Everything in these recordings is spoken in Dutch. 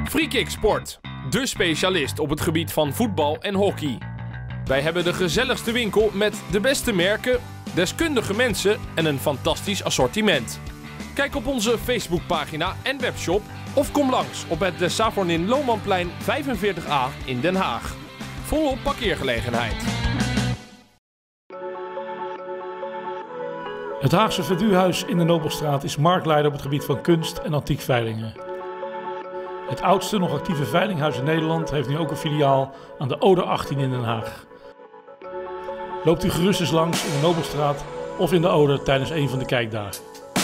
Freekick Sport, de specialist op het gebied van voetbal en hockey. Wij hebben de gezelligste winkel met de beste merken, deskundige mensen en een fantastisch assortiment. Kijk op onze Facebookpagina en webshop of kom langs op het de Savornin Lomanplein 45A in Den Haag. Volop parkeergelegenheid. Het Haagse Verduurhuis in de Nobelstraat is marktleider op het gebied van kunst en antiekveilingen. Het oudste nog actieve veilinghuis in Nederland heeft nu ook een filiaal aan de Oder 18 in Den Haag. Loopt u gerust eens langs in de Nobelstraat of in de Oder tijdens een van de kijkdagen.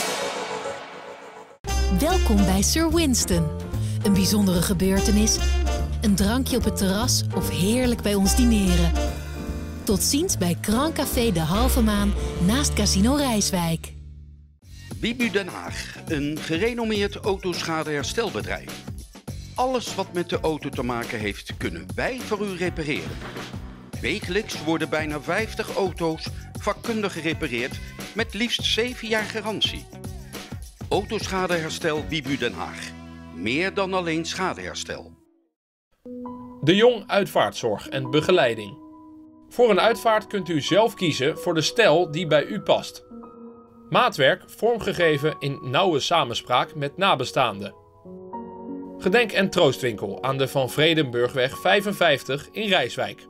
Welkom bij Sir Winston. Een bijzondere gebeurtenis, een drankje op het terras of heerlijk bij ons dineren. Tot ziens bij Grand Café de Halve Maan naast Casino Rijswijk. Bibu Den Haag, een gerenommeerd autoschadeherstelbedrijf. Alles wat met de auto te maken heeft, kunnen wij voor u repareren. Wekelijks worden bijna 50 auto's vakkundig gerepareerd met liefst 7 jaar garantie. Autoschadeherstel Bibu Den Haag. Meer dan alleen schadeherstel. De Jong Uitvaartzorg en Begeleiding. Voor een uitvaart kunt u zelf kiezen voor de stijl die bij u past. Maatwerk vormgegeven in nauwe samenspraak met nabestaanden. Gedenk- en troostwinkel aan de Van Vredenburgweg 55 in Rijswijk.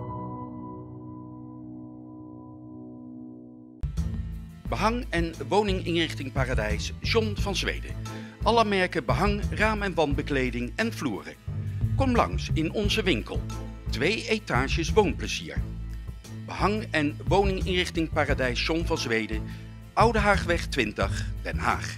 Behang en woninginrichting Paradijs John van Zweden. Alle merken behang, raam- en wandbekleding en vloeren. Kom langs in onze winkel. 2 etages woonplezier. Behang en woninginrichting Paradijs John van Zweden. Oude Haagweg 20, Den Haag.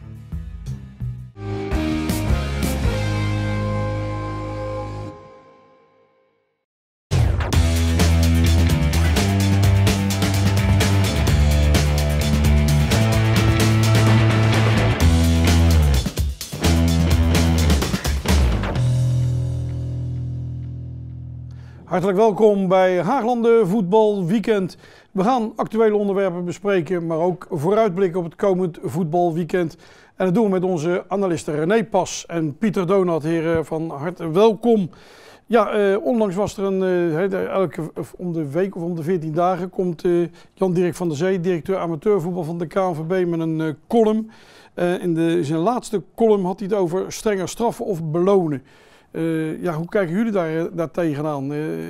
Hartelijk welkom bij Haaglanden Voetbalweekend. We gaan actuele onderwerpen bespreken, maar ook vooruitblikken op het komend voetbalweekend. En dat doen we met onze analisten René Pas en Pieter Donat. Heren, van harte welkom. Ja, onlangs was er om de week of om de 14 dagen komt Jan-Dirk van der Zee, directeur amateurvoetbal van de KNVB, met een column. In zijn laatste column had hij het over strenger straffen of belonen. Hoe kijken jullie daar tegenaan?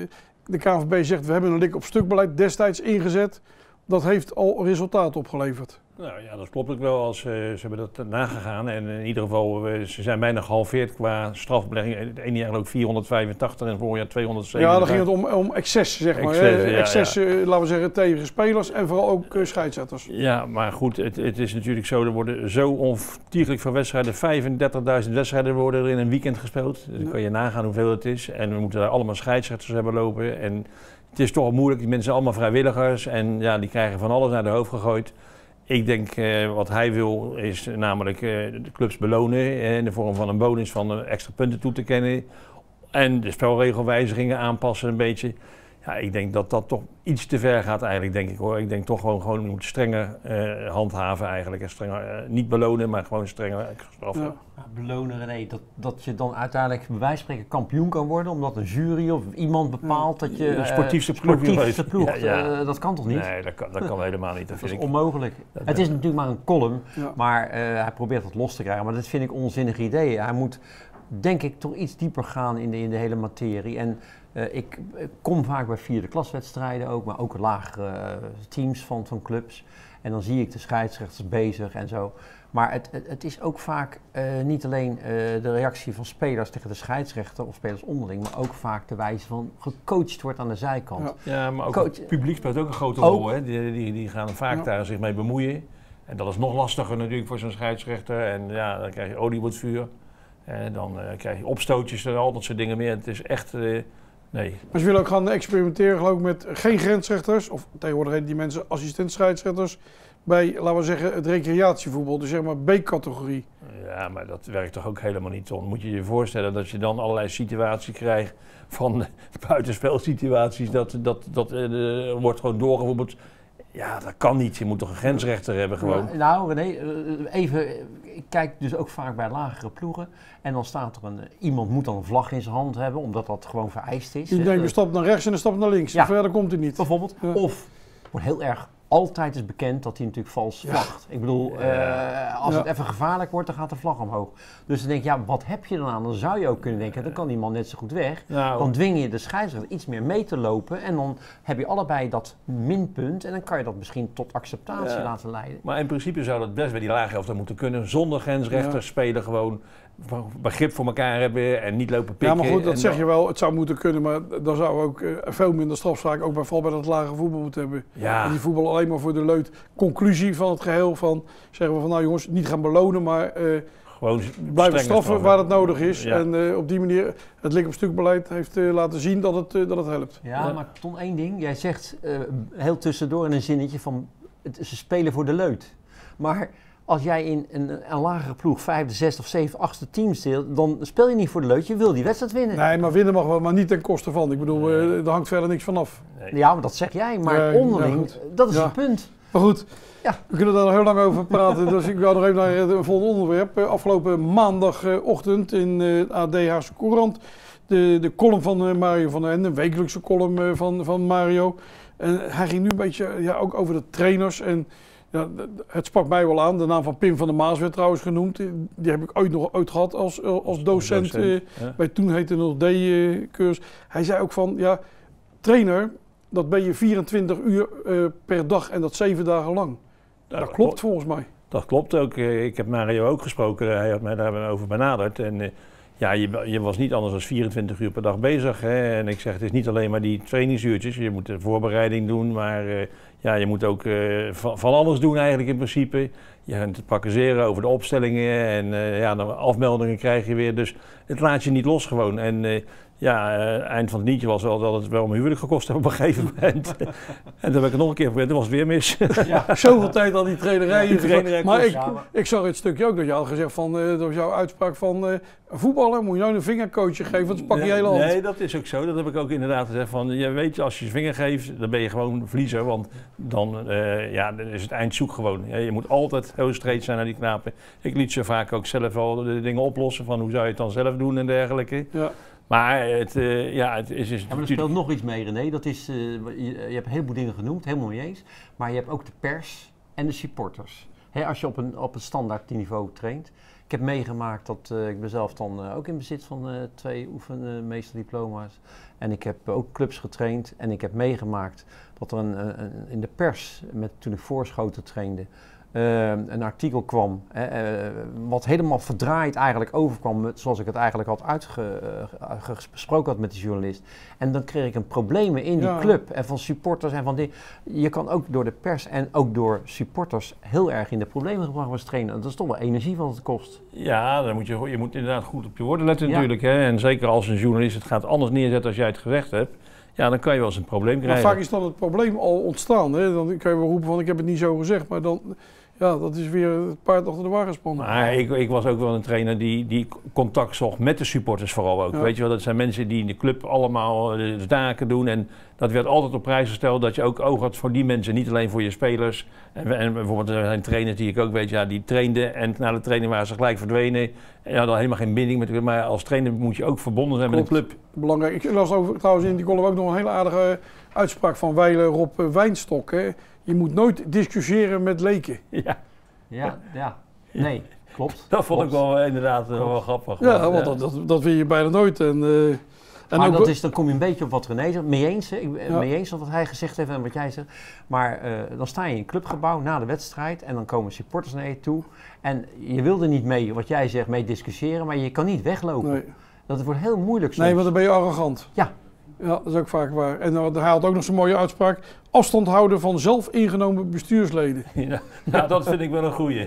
De KNVB zegt, we hebben een lik op stuk beleid destijds ingezet. Dat heeft al resultaat opgeleverd. Nou ja, dat klopt ook wel. Ze hebben dat nagegaan en in ieder geval, ze zijn bijna gehalveerd qua strafbelegging. Het ene jaar ook 485 en vorig jaar 207. Ja, dan ging het om excess, zeg maar. Excess, laten we zeggen, tegen spelers en vooral ook scheidsrechters. Ja, maar goed, het is natuurlijk zo, er worden zo ontiegelijk veel wedstrijden, 35.000 wedstrijden worden er in een weekend gespeeld. Dus dan kan je nagaan hoeveel het is. En we moeten daar allemaal scheidsrechters hebben lopen. En het is toch moeilijk, die mensen zijn allemaal vrijwilligers en ja, die krijgen van alles naar de hoofd gegooid. Ik denk wat hij wil is namelijk de clubs belonen in de vorm van een bonus van extra punten toe te kennen. En de spelregelwijzigingen aanpassen een beetje. Ja, ik denk dat dat toch iets te ver gaat eigenlijk, denk ik hoor. Ik denk toch gewoon moet strenger handhaven eigenlijk. En strenger, niet belonen, maar gewoon strenger straffen. Ja. Belonen, René, dat je dan uiteindelijk bij wijze van spreken kampioen kan worden, omdat een jury of iemand bepaalt dat je sportiefste ploeg. Dat kan toch niet? Nee, dat kan helemaal niet. Dat is onmogelijk. Het is natuurlijk maar een column, maar hij probeert het los te krijgen. Maar dat vind ik onzinnige ideeën. Hij moet, denk ik, toch iets dieper gaan in de hele materie. En ik kom vaak bij vierde klaswedstrijden ook, maar ook lagere teams van clubs. En dan zie ik de scheidsrechters bezig en zo. Maar het is ook vaak niet alleen de reactie van spelers tegen de scheidsrechter of spelers onderling, maar ook vaak de wijze van gecoacht wordt aan de zijkant. Ja, maar ook het publiek speelt ook een grote rol. Hè? Die gaan vaak daar zich mee bemoeien. En dat is nog lastiger natuurlijk voor zo'n scheidsrechter. En ja, dan krijg je olie op het vuur. En dan krijg je opstootjes en al dat soort dingen meer. Het is echt... Nee. Maar ze willen ook gaan experimenteren geloof ik met geen grensrechters, of tegenwoordig heten die mensen assistent-scheidsrechters, bij, laten we zeggen, het recreatievoetbal, dus zeg maar B-categorie. Ja, maar dat werkt toch ook helemaal niet, Ton. Moet je je voorstellen dat je dan allerlei situaties krijgt van buitenspelsituaties, dat wordt gewoon doorgevoerd. Ja, dat kan niet. Je moet toch een grensrechter hebben gewoon. Nou René, even ik kijk dus ook vaak bij lagere ploegen. En dan staat er iemand moet dan een vlag in zijn hand hebben, omdat dat gewoon vereist is. Je denkt een stap naar rechts en een stap naar links. Ja. Verder komt hij niet. Bijvoorbeeld. Ja. Of wordt heel erg altijd is bekend dat hij natuurlijk vals vlagt. Ik bedoel, als het even gevaarlijk wordt, dan gaat de vlag omhoog. Dus dan denk ik, ja, wat heb je dan aan? Dan zou je ook kunnen denken, dan kan die man net zo goed weg. Nou, Dan dwing je de scheidsrechter iets meer mee te lopen en dan heb je allebei dat minpunt en dan kan je dat misschien tot acceptatie laten leiden. Maar in principe zou dat best bij die lage elftal moeten kunnen. Zonder grensrechters spelen, gewoon begrip voor elkaar hebben en niet lopen pikken. Ja, maar goed, dat zeg je wel. Het zou moeten kunnen, maar dan zou ook veel minder strafzaken ook bij dat lage voetbal moeten hebben. Ja. En die voetbal alleen maar voor de leut. Conclusie van het geheel van, zeggen we van nou jongens, niet gaan belonen, maar gewoon blijven straffen waar het nodig is. Ja. En op die manier, het lik op stuk beleid heeft laten zien dat het helpt. Ja, maar Ton, één ding. Jij zegt heel tussendoor in een zinnetje van ze spelen voor de leut. Maar als jij in een lagere ploeg 5e, 6e of 7e, 8e team speelt, dan speel je niet voor de leut. Je wil die wedstrijd winnen. Nee, maar winnen mag wel, maar niet ten koste van. Ik bedoel, er hangt verder niks vanaf. Nee. Ja, maar dat zeg jij. Maar onderling, dat is het punt. Maar goed, Ja. we kunnen daar nog heel lang over praten. Dus ik ga nog even naar het volgende onderwerp. Afgelopen maandagochtend in AD Haagse Courant. De column van Mario van der Ende, een wekelijkse column van Mario. En hij ging nu een beetje ook over de trainers. En ja, het sprak mij wel aan. De naam van Pim van der Maas werd trouwens genoemd. Die heb ik ooit gehad als docent bij toen heette nog D-cursus. Hij zei ook van, ja, trainer, dat ben je 24 uur per dag en dat 7 dagen lang. Dat klopt volgens mij. Dat klopt ook. Ik heb Mario ook gesproken. Hij had mij daarover benaderd. En je was niet anders dan 24 uur per dag bezig. Hè? En ik zeg, het is niet alleen maar die trainingsuurtjes. Je moet de voorbereiding doen, maar je moet ook van alles doen eigenlijk in principe. Je gaat het praktiseren over de opstellingen en de afmeldingen krijg je weer. Dus het laat je niet los gewoon. En eind van het liedje was wel dat het wel mijn huwelijk gekost heeft op een gegeven moment. En toen heb ik het nog een keer geprobeerd, toen was het weer mis. Ja, zoveel tijd al die trainerij. Maar kost. ik zag het stukje ook dat je had gezegd van, dat was jouw uitspraak van voetballer moet je nou een vingercoachje geven, want dan pak je hele hand. Nee, dat is ook zo. Dat heb ik ook inderdaad gezegd van, je weet als je vinger geeft, dan ben je gewoon verliezer, want dan is het eind zoek gewoon. Ja, je moet altijd heel streed zijn naar die knapen. Ik liet ze vaak ook zelf wel de dingen oplossen van hoe zou je het dan zelf doen en dergelijke. Ja. Maar het is maar er speelt nog iets mee, René. Dat is, je hebt een heleboel dingen genoemd, helemaal mee eens. Maar je hebt ook de pers en de supporters. Als je op een standaard niveau traint. Ik heb meegemaakt dat ik ben zelf dan ook in bezit van 2 oefenmeesterdiploma's. En ik heb ook clubs getraind. En ik heb meegemaakt dat er in de pers, toen ik Voorschoten trainde, een artikel kwam, wat helemaal verdraaid eigenlijk overkwam, zoals ik het eigenlijk had besproken had met de journalist. En dan kreeg ik een problemen in die club en van supporters en van die. Je kan ook door de pers en ook door supporters heel erg in de problemen gebracht worden trainen. Dat is toch wel energie wat het kost. Ja, dan je moet inderdaad goed op je woorden letten natuurlijk. Hè? En zeker als een journalist het gaat anders neerzetten als jij het gezegd hebt. Ja, dan kan je wel eens een probleem krijgen. Maar vaak is dan het probleem al ontstaan. Hè? Dan kan je wel roepen van ik heb het niet zo gezegd, maar dan, dat is weer het paard achter de wagen gespannen. Maar ik was ook wel een trainer die contact zocht met de supporters vooral ook. Ja. Weet je wel, dat zijn mensen die in de club allemaal de zaken doen. En dat werd altijd op prijs gesteld dat je ook oog had voor die mensen, niet alleen voor je spelers. En bijvoorbeeld er zijn trainers die ik ook weet, die trainden en na de training waren ze gelijk verdwenen. En hadden helemaal geen binding met de club. Maar als trainer moet je ook verbonden zijn met de club. Belangrijk. Ik las trouwens in die column ook nog een hele aardige uitspraak van wijlen Rob Wijnstok. Hè? Je moet nooit discussiëren met leken. Ja. Nee, klopt. Dat vond ik wel inderdaad wel grappig. Ja, want dat wil je bijna nooit. Maar dan kom je een beetje op wat René zegt. Mee eens, hè? Mee eens wat hij gezegd heeft en wat jij zegt. Maar dan sta je in een clubgebouw na de wedstrijd en dan komen supporters naar je toe. En je wil er niet mee, wat jij zegt, mee discussiëren, maar je kan niet weglopen. Nee. Dat wordt heel moeilijk soms. Nee, want dan ben je arrogant. Ja. Ja, dat is ook vaak waar. En hij had ook nog zo'n mooie uitspraak. Afstand houden van zelf ingenomen bestuursleden. Ja, dat vind ik wel een goeie.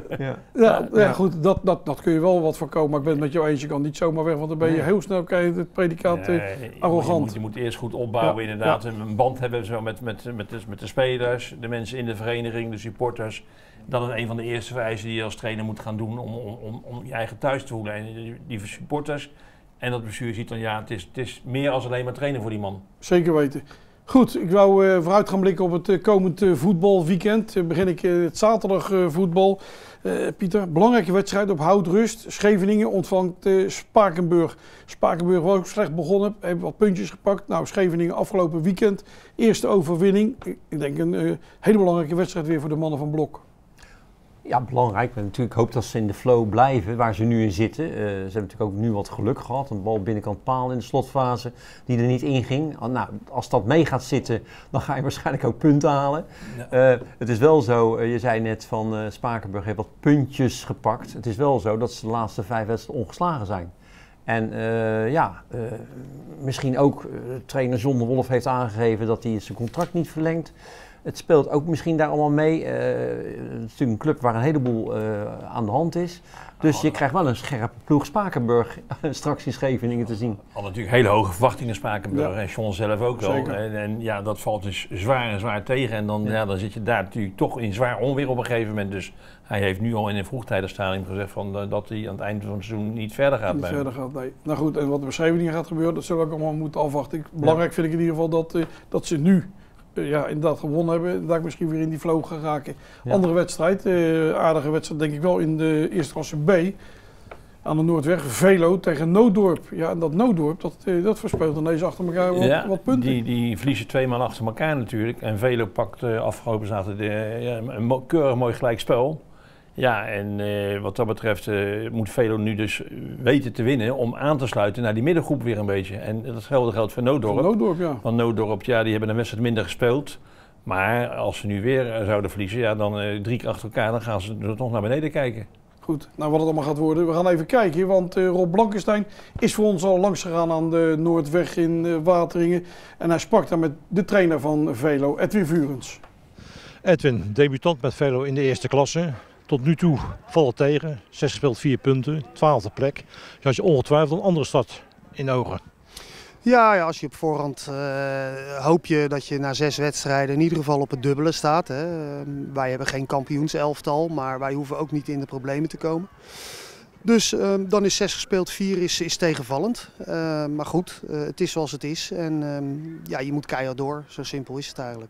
Goed, dat kun je wel wat voorkomen. Maar ik ben het met jou eens, je kan niet zomaar weg. Want dan ben je heel snel, krijg je het predicaat arrogant. Je moet eerst goed opbouwen inderdaad. Een band hebben zo met de spelers, de mensen in de vereniging, de supporters. Dat is een van de eerste vereisten die je als trainer moet gaan doen om je eigen thuis te voelen. En die supporters en dat bestuur ziet dan, het is meer als alleen maar trainen voor die man. Zeker weten. Goed, ik wou vooruit gaan blikken op het komend voetbalweekend. Begin ik het zaterdag voetbal. Pieter, belangrijke wedstrijd op houtrust. Scheveningen ontvangt Spakenburg. Spakenburg was ook slecht begonnen, heeft wat puntjes gepakt. Nou, Scheveningen afgelopen weekend, eerste overwinning. Ik denk een hele belangrijke wedstrijd weer voor de mannen van Blok. Ja, belangrijk. Ik natuurlijk hoop dat ze in de flow blijven waar ze nu in zitten. Ze hebben natuurlijk ook nu wat geluk gehad. Een bal binnenkant paal in de slotfase die er niet in ging. Nou, als dat mee gaat zitten, dan ga je waarschijnlijk ook punten halen. Ja. Het is wel zo, je zei net van Spakenburg heeft wat puntjes gepakt. Het is wel zo dat ze de laatste 5 wedstrijden ongeslagen zijn. En misschien ook trainer John de Wolf heeft aangegeven dat hij zijn contract niet verlengt. Het speelt ook misschien daar allemaal mee. Het is natuurlijk een club waar een heleboel aan de hand is. Dus je krijgt wel een scherpe ploeg Spakenburg straks in Scheveningen te zien. Al natuurlijk hele hoge verwachtingen Spakenburg en John zelf ook wel. En ja, dat valt dus zwaar tegen. En dan zit je daar natuurlijk toch in zwaar onweer op een gegeven moment. Dus hij heeft nu al in een vroegtijdig stadium gezegd dat hij aan het einde van het seizoen niet verder gaat. Nee. Nou goed, en wat er bij Scheveningen gaat gebeuren, dat zullen we ook allemaal moeten afwachten. Belangrijk vind ik in ieder geval dat ze nu inderdaad gewonnen hebben, dat ik misschien weer in die flow ga raken. Ja. Andere wedstrijd, aardige wedstrijd denk ik wel in de eerste klasse B. Aan de Noordweg, Velo tegen Nooddorp. Ja, en dat Nooddorp, dat verspeelt ineens achter elkaar wat punten. Die verliezen 2 maal achter elkaar natuurlijk. En Velo pakt afgelopen zaterdag een keurig mooi gelijkspel. Ja, en wat dat betreft moet Velo nu dus weten te winnen om aan te sluiten naar die middengroep weer een beetje. En datzelfde geldt voor Nooddorp. Want Nooddorp, die hebben een wedstrijd minder gespeeld. Maar als ze nu weer zouden verliezen, dan 3 keer achter elkaar, dan gaan ze er nog naar beneden kijken. Goed, nou wat het allemaal gaat worden, we gaan even kijken. Want Rob Blankenstein is voor ons al langs gegaan aan de Noordweg in Wateringen. En hij sprak daar met de trainer van Velo, Edwin Vurens. Edwin, debutant met Velo in de eerste klasse. Tot nu toe valt het tegen. 6 gespeeld, 4 punten, 12e plek. Dus had je ongetwijfeld een andere start in ogen. Ja, als je op voorhand hoop je dat je na 6 wedstrijden in ieder geval op het dubbele staat. Hè. Wij hebben geen kampioenselftal, maar wij hoeven ook niet in de problemen te komen. Dus dan is 6 gespeeld, 4 is tegenvallend. Maar goed, het is zoals het is. En je moet keihard door. Zo simpel is het eigenlijk.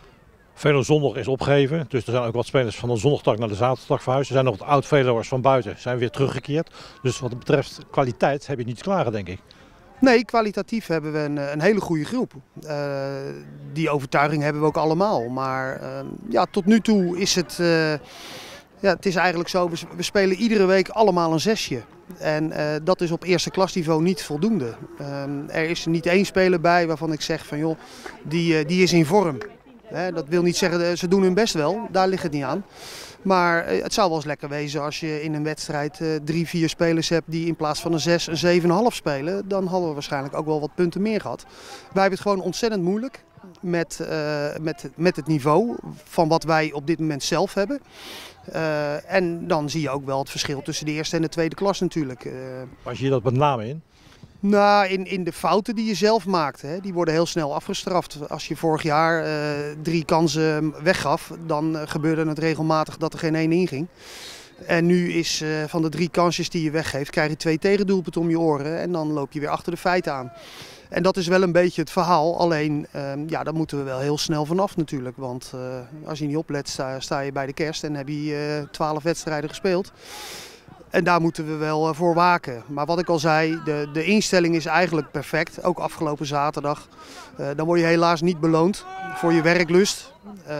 Velo zondag is opgegeven, dus er zijn ook wat spelers van de zondagtak naar de zaterdagtak verhuisd. Er zijn nog wat oud-Velo'ers van buiten, zijn weer teruggekeerd. Dus wat betreft kwaliteit heb je niet te klagen, denk ik. Nee, kwalitatief hebben we een hele goede groep. Die overtuiging hebben we ook allemaal. Maar tot nu toe is het, het is eigenlijk zo, we spelen iedere week allemaal een 6'je. En dat is op eerste klasniveau niet voldoende. Er is niet 1 speler bij waarvan ik zeg van joh, die is in vorm. Dat wil niet zeggen, ze doen hun best wel, daar ligt het niet aan. Maar het zou wel eens lekker wezen als je in een wedstrijd 3, 4 spelers hebt die in plaats van een 6 een 7,5 spelen. Dan hadden we waarschijnlijk ook wel wat punten meer gehad. Wij hebben het gewoon ontzettend moeilijk met het niveau van wat wij op dit moment zelf hebben. En dan zie je ook wel het verschil tussen de eerste en de tweede klas natuurlijk. Waar zie je dat met name in? Nou, in de fouten die je zelf maakt, hè, die worden heel snel afgestraft. Als je vorig jaar 3 kansen weggaf, dan gebeurde het regelmatig dat er geen 1 inging. En nu is van de 3 kansjes die je weggeeft, krijg je 2 tegendoelpunten om je oren en dan loop je weer achter de feiten aan. En dat is wel een beetje het verhaal, alleen daar moeten we wel heel snel vanaf natuurlijk. Want als je niet oplet, sta je bij de kerst en heb je 12 wedstrijden gespeeld. En daar moeten we wel voor waken. Maar wat ik al zei, de instelling is eigenlijk perfect. Ook afgelopen zaterdag. Dan word je helaas niet beloond voor je werklust.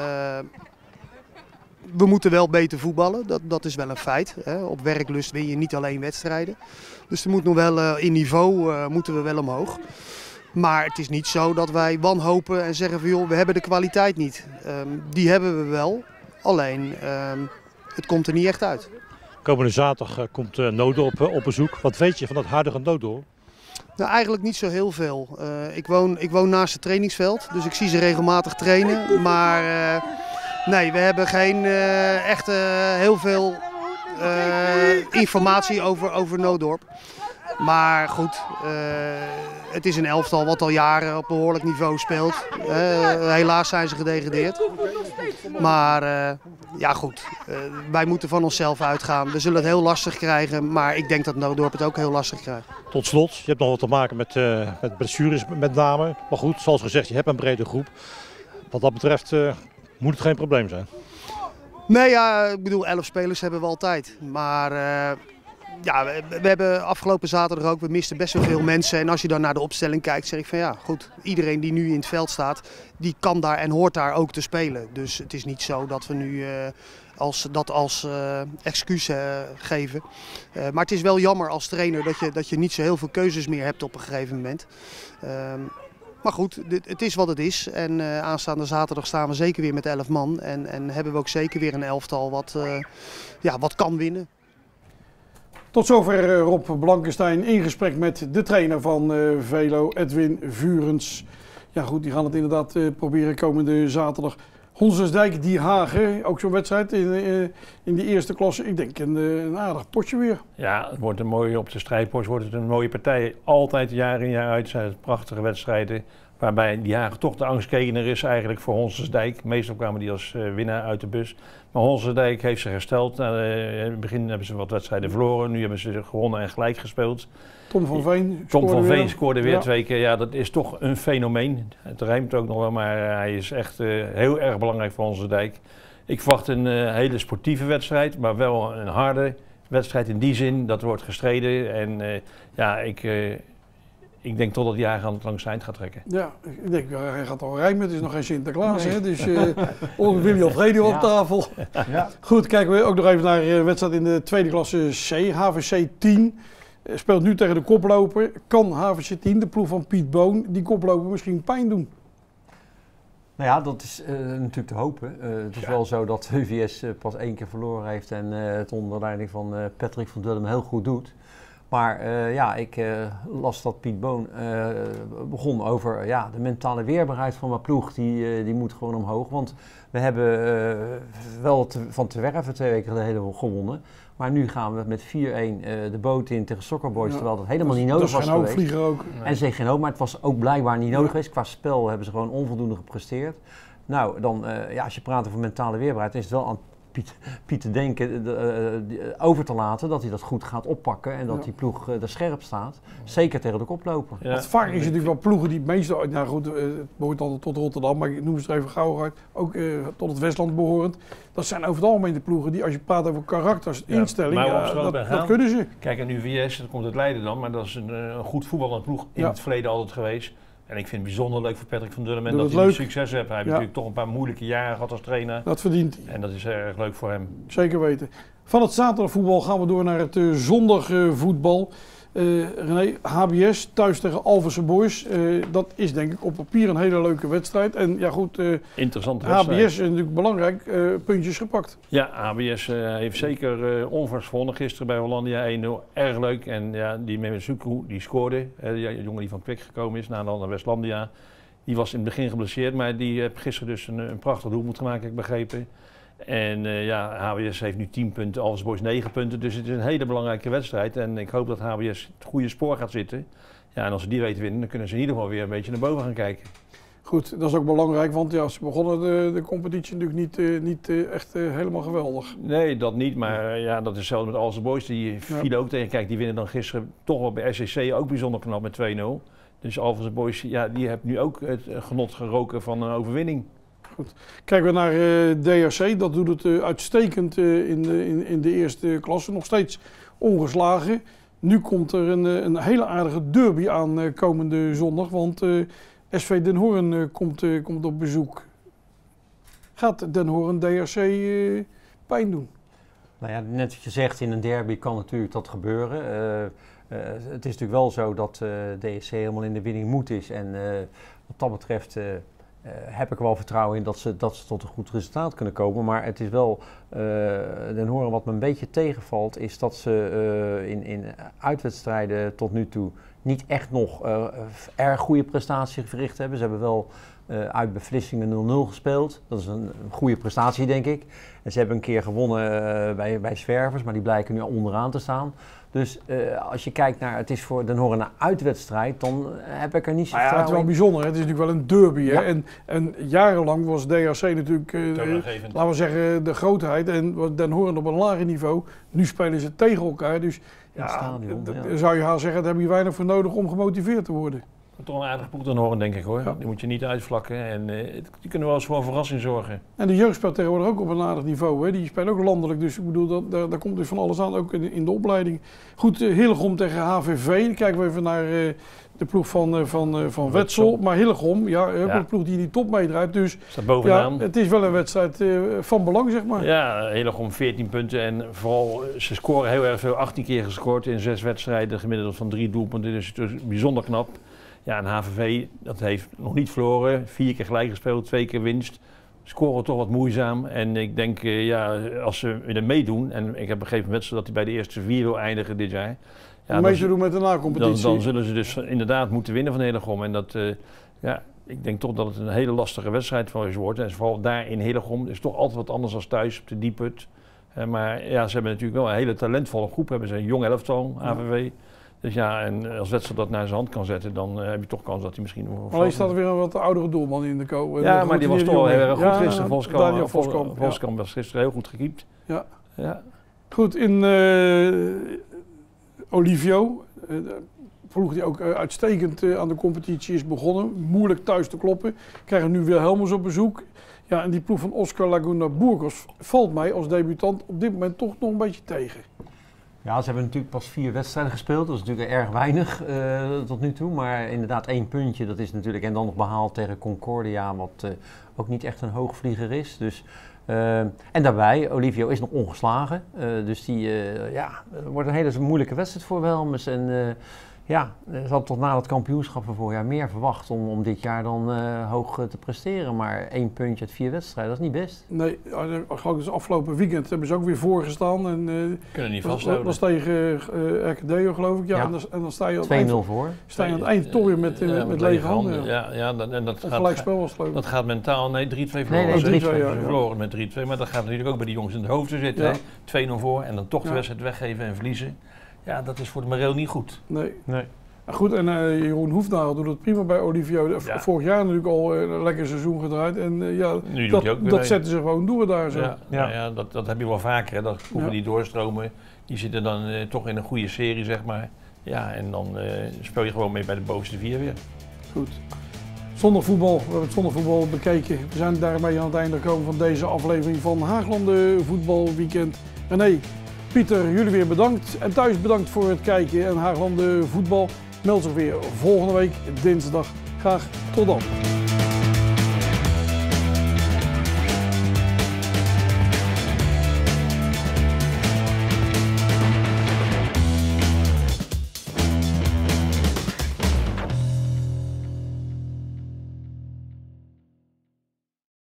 We moeten wel beter voetballen, dat is wel een feit. Hè. Op werklust win je niet alleen wedstrijden. Dus er moet nog wel in niveau moeten we wel omhoog. Maar het is niet zo dat wij wanhopen en zeggen van joh, we hebben de kwaliteit niet. Die hebben we wel, alleen het komt er niet echt uit. Komende zaterdag komt Nooddorp op bezoek. Wat weet je van dat huidige Nooddorp? Nou, eigenlijk niet zo heel veel. Ik woon naast het trainingsveld, dus ik zie ze regelmatig trainen. Maar nee, we hebben geen echt heel veel informatie over Nooddorp. Maar goed, het is een elftal wat al jaren op behoorlijk niveau speelt. Helaas zijn ze gedegradeerd. Maar ja goed, wij moeten van onszelf uitgaan. We zullen het heel lastig krijgen, maar ik denk dat Nooddorp het ook heel lastig krijgt. Tot slot, je hebt nog wat te maken met blessures met name. Maar goed, zoals gezegd, je hebt een brede groep. Wat dat betreft moet het geen probleem zijn. Nee, ja, ik bedoel 11 spelers hebben we altijd. Maar ja, we hebben afgelopen zaterdag ook, we misten best wel veel mensen. En als je dan naar de opstelling kijkt, zeg ik van ja, goed. Iedereen die nu in het veld staat, die kan daar en hoort daar ook te spelen. Dus het is niet zo dat we nu dat als excuus geven. Maar het is wel jammer als trainer dat je niet zo heel veel keuzes meer hebt op een gegeven moment. Maar goed, het is wat het is. En aanstaande zaterdag staan we zeker weer met 11 man. En hebben we ook zeker weer een elftal wat kan winnen. Tot zover Rob Blankenstein in gesprek met de trainer van Velo, Edwin Vurens. Ja goed, die gaan het inderdaad proberen komende zaterdag. Honsersdijk, Die Hagen, ook zo'n wedstrijd in de eerste klasse. Ik denk een aardig potje weer. Ja, het wordt een mooie, op de strijdpost wordt het een mooie partij. Altijd jaar in jaar uit zijn het prachtige wedstrijden. Waarbij Die Hagen toch de angstkekener is eigenlijk voor Honsersdijk. Meestal kwamen die als winnaar uit de bus. Maar Honsersdijk heeft zich hersteld. In het begin hebben ze wat wedstrijden verloren. Nu hebben ze gewonnen en gelijk gespeeld. Tom van Veen scoorde weer 2 keer. Ja, dat is toch een fenomeen. Het rijmt ook nog wel, maar hij is echt heel erg belangrijk voor Honsersdijk. Ik verwacht een hele sportieve wedstrijd, maar wel een harde wedstrijd in die zin. Dat wordt gestreden en ik denk toch dat Die Hagen langs het eind gaat trekken. Ja, ik denk, hij gaat al rijmen. Het is nog geen Sinterklaas, hè? Dus Willy Alfredo op tafel. Ja. Goed, kijken we ook nog even naar de wedstrijd in de tweede klasse C. HVC 10 speelt nu tegen de koploper. Kan HVC 10, de ploeg van Piet Boon, die koploper misschien pijn doen? Nou ja, dat is natuurlijk te hopen. Het is wel zo dat VVS pas 1 keer verloren heeft en het onder leiding van Patrick van Dullen heel goed doet. Maar ik las dat Piet Boon begon over de mentale weerbaarheid van mijn ploeg. Die moet gewoon omhoog. Want we hebben wel van Te Werven 2 weken geleden gewonnen. Maar nu gaan we met 4-1 de boot in tegen Soccer Boys, terwijl dat helemaal niet nodig was geweest. Vliegen ook. Nee. En zeker geen hoop, maar het was ook blijkbaar niet nodig geweest. Qua spel hebben ze gewoon onvoldoende gepresteerd. Nou, dan, als je praat over mentale weerbaarheid, is het wel aan Piet te denken, over te laten dat hij dat goed gaat oppakken en dat die ploeg er scherp staat. Zeker tegen de koploper. Ja. Want vaak is het natuurlijk wel ploegen die meestal, nou goed, het behoort altijd tot Rotterdam, maar ik noem ze er even gauw uit, ook tot het Westland behorend. Dat zijn over het algemeen de ploegen die, als je praat over karakters, instelling, dat kunnen ze. Kijk, en UVS, dat komt uit Leiden dan, maar dat is een goed voetballende ploeg in het verleden altijd geweest. En ik vind het bijzonder leuk voor Patrick van Dullen dat hij nu succes heeft. Hij heeft natuurlijk toch een paar moeilijke jaren gehad als trainer. Dat verdient hij. En dat is erg leuk voor hem. Zeker weten. Van het zaterdagvoetbal gaan we door naar het zondagvoetbal. René, HBS thuis tegen Alphense Boys. Dat is denk ik op papier een hele leuke wedstrijd. En ja goed, interessante wedstrijd. HBS is natuurlijk belangrijk, puntjes gepakt. Ja, HBS heeft zeker onvers gewonnen gisteren bij Hollandia 1-0. Erg leuk. En ja, die Memesuku die scoorde. De jongen die van Kwik gekomen is naar Westlandia. Die was in het begin geblesseerd, maar die heeft gisteren dus een prachtig doelpunt gemaakt, heb ik begrepen. En HBS heeft nu 10 punten, Alphense Boys 9 punten. Dus het is een hele belangrijke wedstrijd. En ik hoop dat HBS het goede spoor gaat zitten. Ja, en als ze die weten winnen, dan kunnen ze in ieder geval weer een beetje naar boven gaan kijken. Goed, dat is ook belangrijk, want ja, ze begonnen de competitie natuurlijk niet echt helemaal geweldig. Nee, dat niet, maar ja, dat is hetzelfde met Alphense Boys. Die vielen ook tegen. Kijk, die winnen dan gisteren toch wel bij SCC ook bijzonder knap met 2-0. Dus Alphense Boys, ja, die heeft nu ook het genot geroken van een overwinning. Goed. Kijken we naar DRC, dat doet het uitstekend in de eerste klasse, nog steeds ongeslagen. Nu komt er een hele aardige derby aan komende zondag, want SV Den Hoorn komt op bezoek. Gaat Den Hoorn DRC pijn doen? Nou ja, net wat je zegt, in een derby kan natuurlijk dat gebeuren. Het is natuurlijk wel zo dat DRC helemaal in de winning moed is en wat dat betreft heb ik er wel vertrouwen in dat ze tot een goed resultaat kunnen komen. Maar het is wel, Den Hoorn wat me een beetje tegenvalt, is dat ze in uitwedstrijden tot nu toe niet echt nog erg goede prestaties verricht hebben. Ze hebben wel Uit bij Vlissingen 0-0 gespeeld. Dat is een goede prestatie, denk ik. En ze hebben een keer gewonnen bij Zwervers, maar die blijken nu onderaan te staan. Dus als je kijkt naar, het is voor Den Horen een uitwedstrijd, dan heb ik er niet zo vertrouwen in. Het is wel bijzonder, hè? Het is natuurlijk wel een derby. Ja. Hè? En jarenlang was DHC natuurlijk, laten we zeggen, de grootheid. En was Den Horen op een lager niveau. Nu spelen ze tegen elkaar. Dus zou je haar zeggen, daar heb je weinig voor nodig om gemotiveerd te worden. Toch een aardig ploeg Den Horen, denk ik hoor. Ja. Die moet je niet uitvlakken en die kunnen wel eens voor een verrassing zorgen. En de jeugd speelt tegenwoordig ook op een aardig niveau. Hè? Die spelen ook landelijk, dus ik bedoel, daar komt dus van alles aan, ook in de opleiding. Goed, Hillegom tegen HVV. Dan kijken we even naar de ploeg van Wetsel. Maar Hillegom, ook een ploeg die in die top meedraait. Dus staat bovenaan. Het is wel een wedstrijd van belang, zeg maar. Ja, Hillegom 14 punten en vooral ze scoren heel erg veel. 18 keer gescoord in 6 wedstrijden, gemiddeld van 3 doelpunten. Dus het is bijzonder knap. Ja, en HVV, dat heeft nog niet verloren. 4 keer gelijk gespeeld, 2 keer winst. Scoren toch wat moeizaam. En ik denk, als ze weer meedoen, en ik heb begrepen met ze dat hij bij de eerste 4 wil eindigen dit jaar. Ja, mee te doen met de na-competitie. Dan zullen ze dus inderdaad moeten winnen van Hillegom. En dat, ik denk toch dat het een hele lastige wedstrijd voor ze wordt. En vooral daar in Hillegom is toch altijd wat anders dan thuis op de Dieput. Maar ja, ze hebben natuurlijk wel een hele talentvolle groep. Hebben ze een jong elftal, HVV. Dus ja, en als Wetsel dat naar zijn hand kan zetten, dan heb je toch kans dat hij misschien... Alleen staat er weer een wat oudere doelman in de koop. Ja, maar die was toch wel heel erg goed gisteren. Voskamp was gisteren heel goed gekiept. Ja. Goed, in Olivio, ploeg die ook uitstekend aan de competitie is begonnen. Moeilijk thuis te kloppen. Krijgen nu Wilhelmus op bezoek. Ja, en die ploeg van Oscar Laguna Burgos valt mij als debutant op dit moment toch nog een beetje tegen. Ja, ze hebben natuurlijk pas 4 wedstrijden gespeeld. Dat is natuurlijk erg weinig tot nu toe. Maar inderdaad 1 puntje, dat is natuurlijk... En dan nog behaald tegen Concordia, wat ook niet echt een hoogvlieger is. Dus, en daarbij, Olivio is nog ongeslagen. Dus die wordt een hele moeilijke wedstrijd voor Wilhelmus. En ze had tot na het kampioenschap van vorig jaar meer verwacht om dit jaar dan hoog te presteren. Maar 1 puntje uit 4 wedstrijden, dat is niet best. Nee, dus afgelopen weekend hebben ze ook weer voorgestaan. Kunnen niet vasthouden. Dat was tegen RKDO, geloof ik. Ja. En dan sta je 2-0 voor. Sta je aan het eind toch weer met lege handen. En dat gaat, gelijkspel was het, geloof ik. Dat gaat mentaal, 3-2 verloren. Nee, 3-2 verloren met 3-2. Maar dat gaat natuurlijk ook bij die jongens in het hoofd zitten. Ja. 2-0 voor en dan toch de wedstrijd weggeven en verliezen. Ja, dat is voor de moreel niet goed. Nee. Goed, en Jeroen Hoefnagel doet het prima bij Olivio. Vorig jaar natuurlijk al een lekker seizoen gedraaid. En nu dat zetten ze gewoon door daar zo. Dat heb je wel vaker. Hè. Dat ploegen die doorstromen, die zitten dan toch in een goede serie, zeg maar. Ja, en dan speel je gewoon mee bij de bovenste 4 weer. Goed. Zondagvoetbal, we hebben het zondagvoetbal bekeken. We zijn daarmee aan het einde gekomen van deze aflevering van Haaglanden Voetbalweekend. René, Pieter, jullie weer bedankt. En thuis bedankt voor het kijken. En Haaglanden Voetbal meldt zich weer volgende week dinsdag. Graag tot dan.